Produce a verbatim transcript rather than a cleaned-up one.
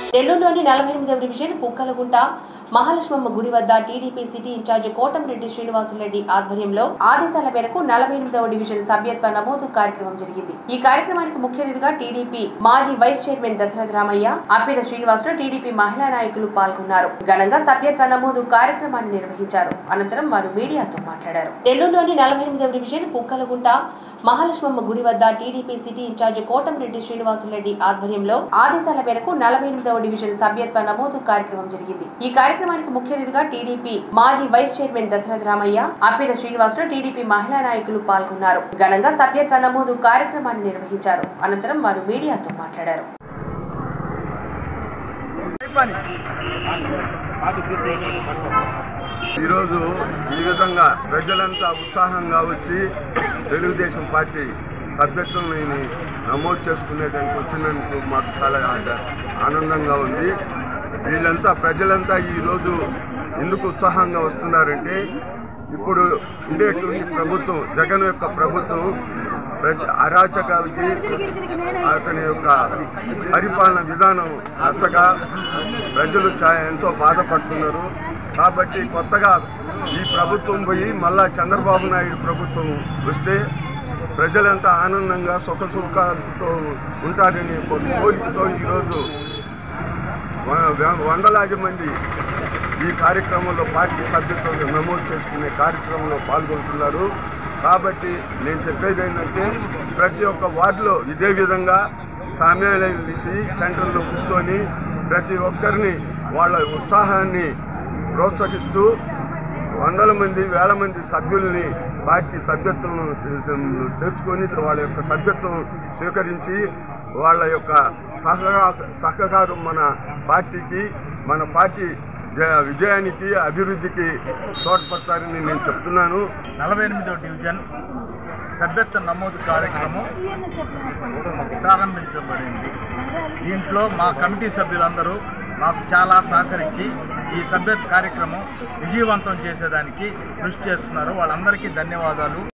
నెల్లూరులోని నలభై ఎనిమిదవ డివిజన్ కుక్కలగుంట మహాలక్ష్మమ్మ గుడి వద్ద TDP city incharge Kotamreddy Srinivasulareddy ఆధ్వర్యంలో ఆదేశాల మేరకు నలభై ఎనిమిదవ డివిజన్ సభ్యత్వ నమోదు కార్యక్రమం జరిగింది. ఈ కార్యక్రమానికి ముఖ్య అతిథిగా టీడీపీ మాజీ vice chairman Dasaratha Ramayya, Appina Srinivasulu, TDP మహిళా నాయకులు పాల్గొన్నారు. ఘనంగా సభ్యత్వ నమోదు కార్యక్రమాన్ని నిర్వహించారు. అనంతరం వారు మీడియాతో మాట్లాడారు. నెల్లూరులోని నలభై ఎనిమిదవ డివిజన్ కుక్కలగుంట మహాలక్ష్మమ్మ గుడి వద్ద TDP city incharge Kotamreddy Srinivasulareddy ఆధ్వర్యంలో ఆదేశాల మేరకు నలభై ఎనిమిదవ డివిజన్ సభ్యత్వ నమోదు కార్యక్రమం జరిగింది. ఈ కార్యక్రమానికి ముఖ్య అతిథిగా టీడీపీ మాజీ vice chairman Dasaratha Ramayya, Appina Srinivasulu, TDP మహిళా నాయకులు పాల్గొన్నారు. ఘనంగా సభ్యత్వ నమోదు కార్యక్రమాన్ని నిర్వహించారు. అనంతరం వారు మీడియాతో మాట్లాడారు. ఈరోజు ఈ విధంగా ప్రజలంతా ఉత్సాహంగా వచ్చి తెలుగుదేశం పార్టీ సభ్యత్వం నమోదు చేసుకునేదానికి వచ్చినందుకు మాకు చాలా ఆనందంగా ఉంది. వీళ్ళంతా ప్రజలంతా ఈరోజు ఎందుకు ఉత్సాహంగా వస్తున్నారంటే, ఇప్పుడు ఉండేటువంటి ప్రభుత్వం, జగన్ యొక్క ప్రభుత్వం ప్రజ అరాచకాలకి, అతని యొక్క పరిపాలన విధానం నచ్చక ప్రజలు ఎంతో బాధపడుతున్నారు. కాబట్టి కొత్తగా ఈ ప్రభుత్వం పోయి మళ్ళా చంద్రబాబు నాయుడు ప్రభుత్వం వస్తే ప్రజలంతా ఆనందంగా సుఖ సుఖాలతో ఉంటారని కోరికతో ఈరోజు వందలాది మంది ఈ కార్యక్రమంలో పార్టీ సభ్యత్వం నమోదు చేసుకునే కార్యక్రమంలో పాల్గొంటున్నారు. కాబట్టి నేను చెప్పేది ఏంటంటే, ప్రతి ఒక్క వార్డులో ఇదే విధంగా సమయాలు తీసి సెంటర్లో కూర్చొని ప్రతి ఒక్కరిని వాళ్ళ ఉత్సాహాన్ని ప్రోత్సహిస్తూ వందల మంది వేల మంది సభ్యుల్ని పార్టీ సభ్యత్వం తెచ్చుకొని వాళ్ళ యొక్క సభ్యత్వం స్వీకరించి వాళ్ళ యొక్క సహకారం మన పార్టీకి, మన పార్టీ విజయానికి, అభివృద్ధికి తోడ్పడతారని నేను చెప్తున్నాను. నలభై ఎనిమిదవ డివిజన్ సభ్యత్వ నమోదు కార్యక్రమం ప్రారంభించబడింది. దీంట్లో మా కమిటీ సభ్యులందరూ మాకు చాలా సహకరించి ఈ సభ్యత్వ కార్యక్రమం విజయవంతం చేసేదానికి కృషి చేస్తున్నారు. వాళ్ళందరికీ ధన్యవాదాలు.